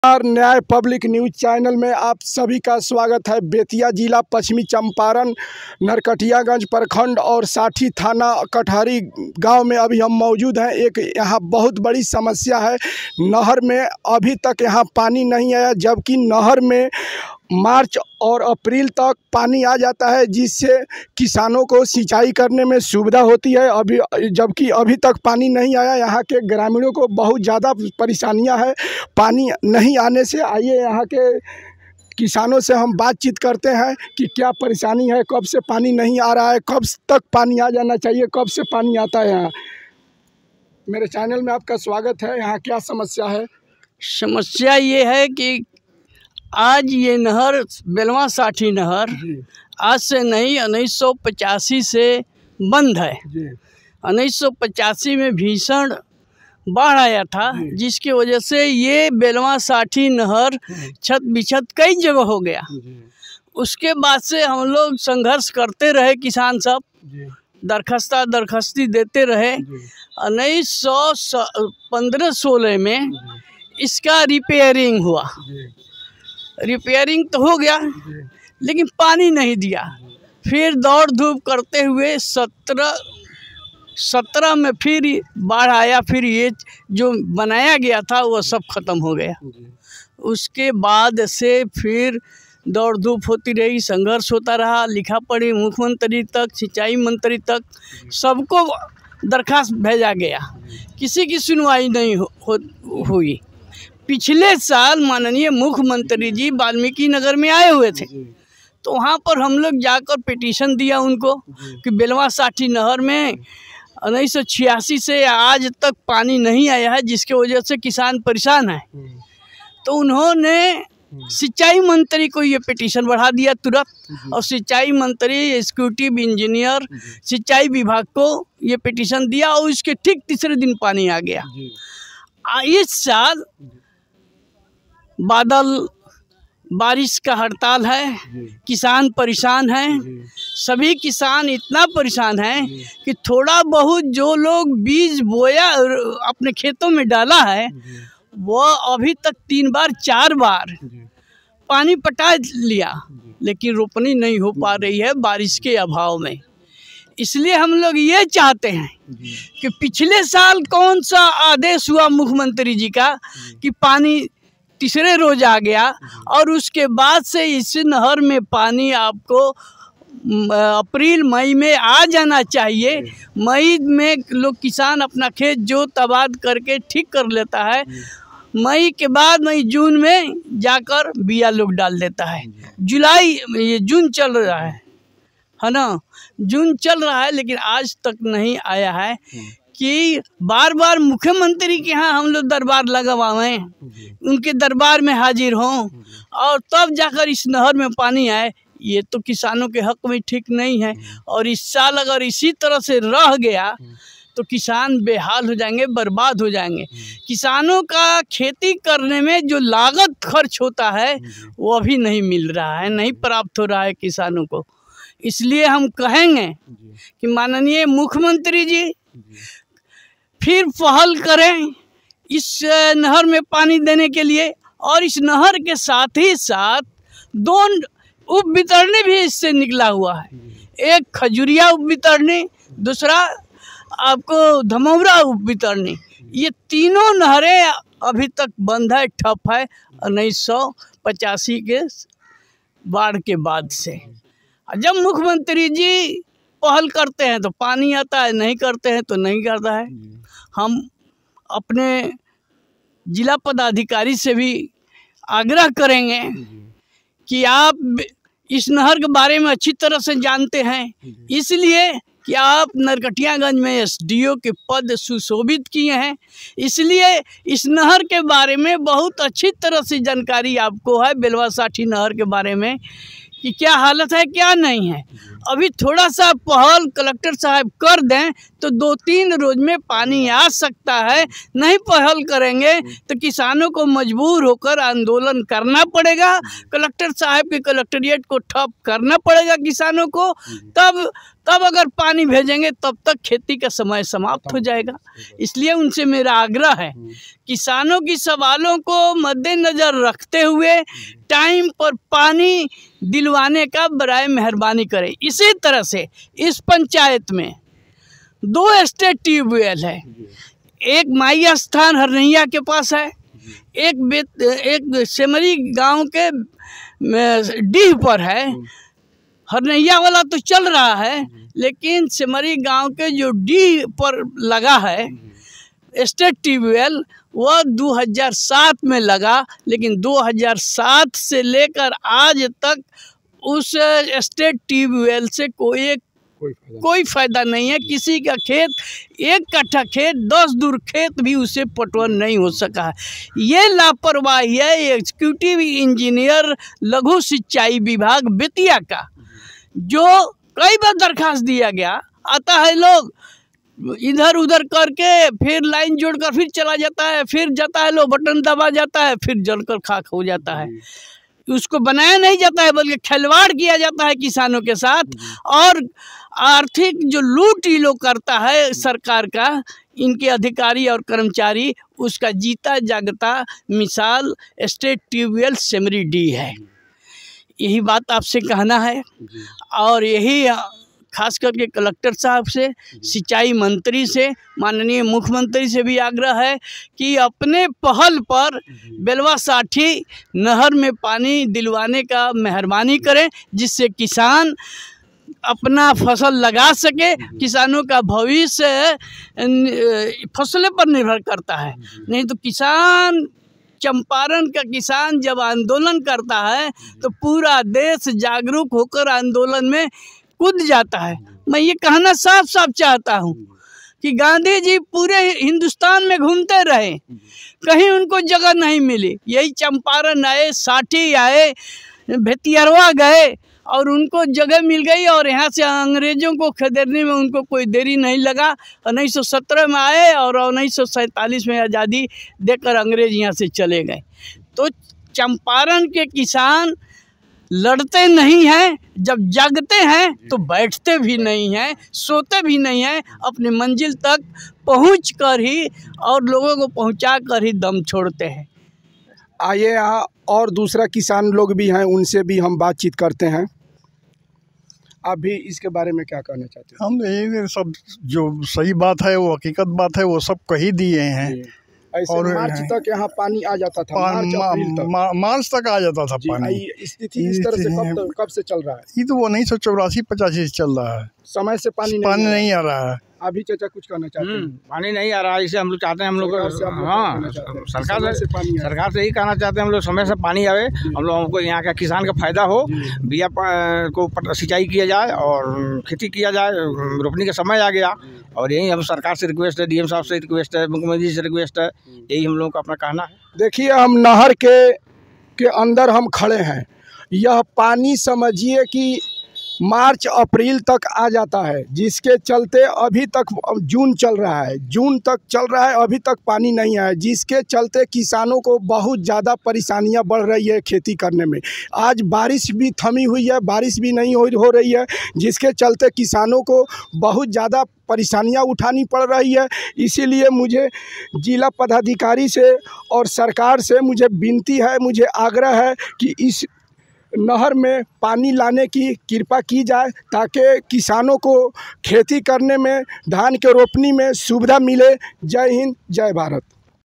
न्याय public news channel में आप सभी का स्वागत है। बेतिया जिला पश्चिमी चंपारण नरकटियागंज प्रखंड और साठी थाना कटहरी गांव में अभी हम मौजूद हैं। एक यहाँ बहुत बड़ी समस्या है। नहर में अभी तक यहाँ पानी नहीं आया, जबकि नहर में मार्च और अप्रैल तक पानी आ जाता है, जिससे किसानों को सिंचाई करने में सुविधा होती है। जबकि अभी तक पानी नहीं आया। यहाँ के ग्रामीणों को बहुत ज़्यादा परेशानियां हैं पानी नहीं आने से। आइए यहाँ के किसानों से हम बातचीत करते हैं कि क्या परेशानी है, कब से पानी नहीं आ रहा है, कब तक पानी आ जाना चाहिए, कब से पानी आता है। यहाँ मेरे चैनल में आपका स्वागत है। यहाँ क्या समस्या है? समस्या ये है कि आज ये नहर बेलवा साठी नहर आज से नहीं 1985 से बंद है। 1985 में भीषण बाढ़ आया था, जिसकी वजह से ये बेलवा साठी नहर छत बिछत कई जगह हो गया। उसके बाद से हम लोग संघर्ष करते रहे, किसान सब दरखास्ती देते रहे। 1915-16 में इसका रिपेयरिंग हुआ। रिपेयरिंग तो हो गया, लेकिन पानी नहीं दिया। फिर दौड़ धूप करते हुए 17 में फिर बाढ़ आया। फिर ये जो बनाया गया था वो सब खत्म हो गया। उसके बाद से फिर दौड़ धूप होती रही, संघर्ष होता रहा, लिखा पढ़ी मुख्यमंत्री तक, सिंचाई मंत्री तक सबको दरखास्त भेजा गया। किसी की सुनवाई नहीं हुई। पिछले साल माननीय मुख्यमंत्री जी वाल्मीकि नगर में आए हुए थे, तो वहाँ पर हम लोग जाकर पिटीशन दिया उनको कि बेलवा साठी नहर में 1986 से आज तक पानी नहीं आया है, जिसके वजह से किसान परेशान है। तो उन्होंने सिंचाई मंत्री को ये पिटीशन बढ़ा दिया तुरंत, और सिंचाई मंत्री एग्जीक्यूटिव इंजीनियर सिंचाई विभाग को ये पिटीशन दिया, और उसके ठीक तीसरे दिन पानी आ गया। इस साल बारिश का हड़ताल है, किसान परेशान हैं। सभी किसान इतना परेशान हैं कि थोड़ा बहुत जो लोग बीज बोया अपने खेतों में डाला है, वो अभी तक 3-4 बार पानी पटा लिया, लेकिन रोपनी नहीं हो पा रही है बारिश के अभाव में। इसलिए हम लोग ये चाहते हैं कि पिछले साल कौन सा आदेश हुआ मुख्यमंत्री जी का कि पानी तीसरे रोज आ गया, और उसके बाद से इस नहर में पानी आपको अप्रैल मई में आ जाना चाहिए। मई में लोग किसान अपना खेत जोत आबाद करके ठीक कर लेता है। मई के बाद मई जून में जाकर बिया लोग डाल देता है। जून चल रहा है ना, जून चल रहा है, लेकिन आज तक नहीं आया है। कि बार बार मुख्यमंत्री के यहाँ हम लोग दरबार लगवाएं, उनके दरबार में हाजिर हों, और तब जाकर इस नहर में पानी आए। ये तो किसानों के हक में ठीक नहीं है। और इस साल अगर इसी तरह से रह गया तो किसान बेहाल हो जाएंगे, बर्बाद हो जाएंगे। किसानों का खेती करने में जो लागत खर्च होता है वो अभी नहीं मिल रहा है, नहीं प्राप्त हो रहा है किसानों को। इसलिए हम कहेंगे कि माननीय मुख्यमंत्री जी फिर पहल करें इस नहर में पानी देने के लिए, और इस नहर के साथ ही साथ 2 उप वितरणी भी इससे निकला हुआ है। एक खजुरिया उप वितरणी, दूसरा आपको धमौरा उप वितरणी। ये तीनों नहरें अभी तक बंद है, ठप है 1985 के बाढ़ के बाद से। जब मुख्यमंत्री जी पहल करते हैं तो पानी आता है, नहीं करते हैं तो नहीं करता है। हम अपने जिला पदाधिकारी से भी आग्रह करेंगे कि आप इस नहर के बारे में अच्छी तरह से जानते हैं, इसलिए कि आप नरकटियागंज में एसडीओ के पद सुशोभित किए हैं, इसलिए इस नहर के बारे में बहुत अच्छी तरह से जानकारी आपको है, बेलवा साठी नहर के बारे में, कि क्या हालत है क्या नहीं है। अभी थोड़ा सा पहल कलेक्टर साहब कर दें तो 2-3 रोज में पानी आ सकता है। नहीं पहल करेंगे तो किसानों को मजबूर होकर आंदोलन करना पड़ेगा, कलेक्टर साहब के कलेक्ट्रेट को ठप करना पड़ेगा किसानों को। तब अगर पानी भेजेंगे तब तक खेती का समय समाप्त हो जाएगा। इसलिए उनसे मेरा आग्रह है, किसानों की सवालों को मद्देनज़र रखते हुए टाइम पर पानी दिलवाने का बराए मेहरबानी करें। इसी तरह से इस पंचायत में 2 स्टेट ट्यूबवेल है, एक माई स्थान हरनैया के पास है, एक सेमरी गांव के डीह पर है। हरनैया वाला तो चल रहा है, लेकिन सेमरी गांव के जो डीह पर लगा है स्टेट ट्यूबवेल वह 2007 में लगा, लेकिन 2007 से लेकर आज तक उस स्टेट ट्यूबवेल से कोई फायदा नहीं है। किसी का खेत 1 कट्ठा खेत 10 दूर खेत भी उसे पटवन नहीं हो सका है। ये लापरवाही है एग्जीक्यूटिव इंजीनियर लघु सिंचाई विभाग बेतिया का, जो कई बार दरखास्त दिया गया, आता है लोग इधर उधर करके फिर लाइन जोड़कर फिर चला जाता है, फिर जाता है लो बटन दबा जाता है, फिर जलकर खाक हो जाता है। उसको बनाया नहीं जाता है बल्कि खिलवाड़ किया जाता है किसानों के साथ, और आर्थिक जो लूट ये लोग करता है सरकार का, इनके अधिकारी और कर्मचारी, उसका जीता जागता मिसाल स्टेट ट्यूबवेल सेमरी डी है। यही बात आपसे कहना है, और यही खास करके कलेक्टर साहब से, सिंचाई मंत्री से, माननीय मुख्यमंत्री से भी आग्रह है कि अपने पहल पर बेलवा साठी नहर में पानी दिलवाने का मेहरबानी करें, जिससे किसान अपना फसल लगा सके। किसानों का भविष्य फसलों पर निर्भर करता है, नहीं तो किसान, चंपारण का किसान जब आंदोलन करता है तो पूरा देश जागरूक होकर आंदोलन में कूद जाता है। मैं ये कहना साफ साफ चाहता हूँ कि गांधी जी पूरे हिंदुस्तान में घूमते रहे, कहीं उनको जगह नहीं मिली। यही चंपारण आए, साठी आए, भेतियरवा गए और उनको जगह मिल गई, और यहाँ से अंग्रेज़ों को खदेड़ने में उनको कोई देरी नहीं लगा। 1917 में आए और 1947 में आज़ादी देकर अंग्रेज यहाँ से चले गए। तो चंपारण के किसान लड़ते नहीं हैं, जब जागते हैं तो बैठते भी नहीं हैं, सोते भी नहीं हैं, अपनी मंजिल तक पहुँच कर ही और लोगों को पहुँचा कर ही दम छोड़ते हैं। आइए यहाँ और दूसरा किसान लोग भी हैं, उनसे भी हम बातचीत करते हैं। आप भी इसके बारे में क्या कहना चाहते हैं? हम यही सब जो सही बात है, वो हकीकत बात है, वो सब कही दिए हैं। ऐसे और मार्च तक यहाँ पानी आ जाता था, मार्च तक आ जाता था पानी। स्थिति इस तरह से कब से चल रहा है? ये तो वो 1984-85 से चल रहा है, समय से पानी नहीं आ रहा है। अभी चाचा कुछ कहना चाहते हैं? पानी नहीं आ रहा है, इसे हम लोग चाहते हैं, हम लोग हाँ सरकार से यही कहना चाहते हैं, हम लोग समय से पानी आवे, हम लोगों को यहाँ का किसान का फायदा हो, बिया को सिंचाई किया जाए और खेती किया जाए। रोपनी का समय आ गया और यही हम सरकार से रिक्वेस्ट है, डीएम साहब से रिक्वेस्ट है, मुख्यमंत्री से रिक्वेस्ट है, यही हम लोगों का अपना कहना है। देखिए, हम नहर के अंदर हम खड़े हैं। यह पानी समझिए कि मार्च अप्रैल तक आ जाता है, जिसके चलते अभी तक जून चल रहा है, जून तक चल रहा है, अभी तक पानी नहीं आया, जिसके चलते किसानों को बहुत ज़्यादा परेशानियां बढ़ रही है खेती करने में। आज बारिश भी थमी हुई है, बारिश भी नहीं हो रही है, जिसके चलते किसानों को बहुत ज़्यादा परेशानियां उठानी पड़ रही है। इसीलिए मुझे जिला पदाधिकारी से और सरकार से मुझे विनती है, मुझे आग्रह है कि इस नहर में पानी लाने की कृपा की जाए, ताकि किसानों को खेती करने में, धान के रोपनी में सुविधा मिले। जय हिंद, जय भारत।